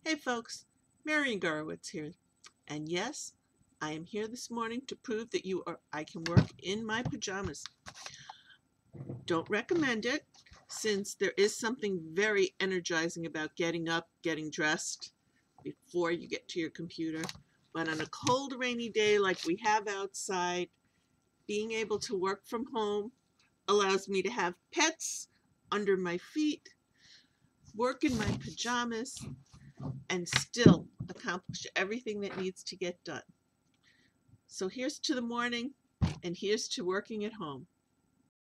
Hey folks, Marian Gorowitz here. And yes, I am here this morning to prove that I can work in my pajamas. Don't recommend it since there is something very energizing about getting up, getting dressed before you get to your computer. But on a cold, rainy day like we have outside, being able to work from home allows me to have pets under my feet, work in my pajamas, and still accomplish everything that needs to get done. So here's to the morning, and here's to working at home.